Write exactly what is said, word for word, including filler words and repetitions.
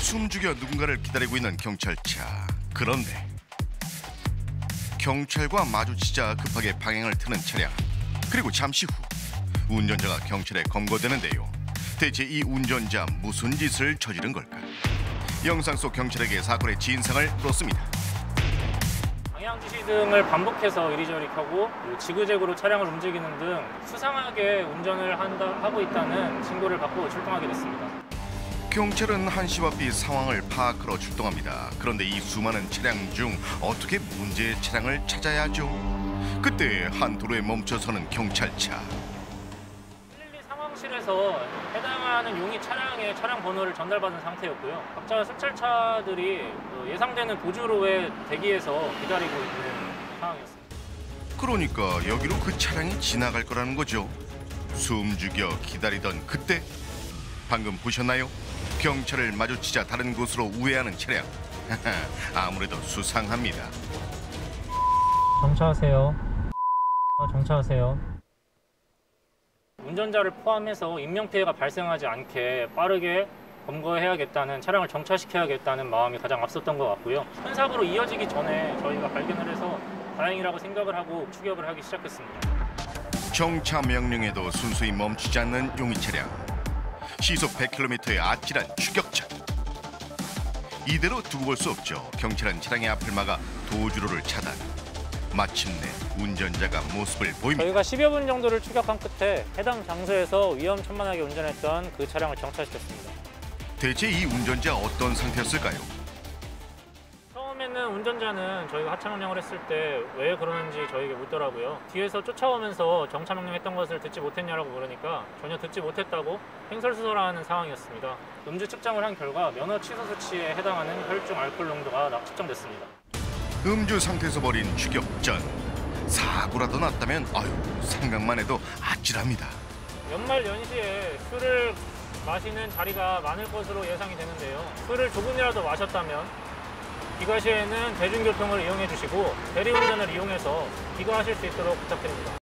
숨죽여 누군가를 기다리고 있는 경찰차. 그런데 경찰과 마주치자 급하게 방향을 트는 차량. 그리고 잠시 후 운전자가 경찰에 검거되는데요. 대체 이 운전자 무슨 짓을 저지른 걸까? 영상 속 경찰에게 사건의 진상을 물었습니다. 방향 지시 등을 반복해서 이리저리 켜고 지그재그로 차량을 움직이는 등 수상하게 운전을 한다, 하고 있다는 신고를 받고 출동하게 됐습니다. 경찰은 한시와 비 상황을 파악하러 출동합니다. 그런데 이 수많은 차량 중 어떻게 문제의 차량을 찾아야 하죠? 그때 한 도로에 멈춰서는 경찰차. 일일이 상황실에서 해당하는 용의 차량의 차량 번호를 전달받은 상태였고요. 각자 수찰차들이 예상되는 도주로에 대기해서 기다리고 있는 상황이었습니다. 그러니까 여기로 그 차량이 지나갈 거라는 거죠. 숨죽여 기다리던 그때 방금 보셨나요? 경찰을 마주치자 다른 곳으로 우회하는 차량. 아무래도 수상합니다. 정차하세요. 정차하세요. 운전자를 포함해서 인명피해가 발생하지 않게 빠르게 검거해야겠다는, 차량을 정차시켜야겠다는 마음이 가장 앞섰던 것 같고요. 큰 사고로 이어지기 전에 저희가 발견을 해서 다행이라고 생각을 하고 추격을 하기 시작했습니다. 정차 명령에도 순수히 멈추지 않는 용의 차량. 시속 백 킬로미터의 아찔한 추격차. 이대로 두고 볼 수 없죠. 경찰은 차량의 앞을 막아 도주로를 차단. 마침내 운전자가 모습을 보입니다. 저희가 십여 분 정도를 추격한 끝에 해당 장소에서 위험천만하게 운전했던 그 차량을 정차시켰습니다. 대체 이 운전자 어떤 상태였을까요? 처음에는 운전자는 저희가 하차 명령을 했을 때 왜 그러는지 저에게 묻더라고요. 뒤에서 쫓아오면서 정차 명령했던 것을 듣지 못했냐라고 물으니까 전혀 듣지 못했다고 횡설수설하는 상황이었습니다. 음주 측정을 한 결과 면허 취소 수치에 해당하는 혈중 알코올 농도가 측정됐습니다. 음주 상태에서 벌인 추격전. 사고라도 났다면 아유 생각만 해도 아찔합니다. 연말 연시에 술을 마시는 자리가 많을 것으로 예상이 되는데요. 술을 조금이라도 마셨다면 귀가 시에는 대중교통을 이용해 주시고 대리운전을 이용해서 귀가하실 수 있도록 부탁드립니다.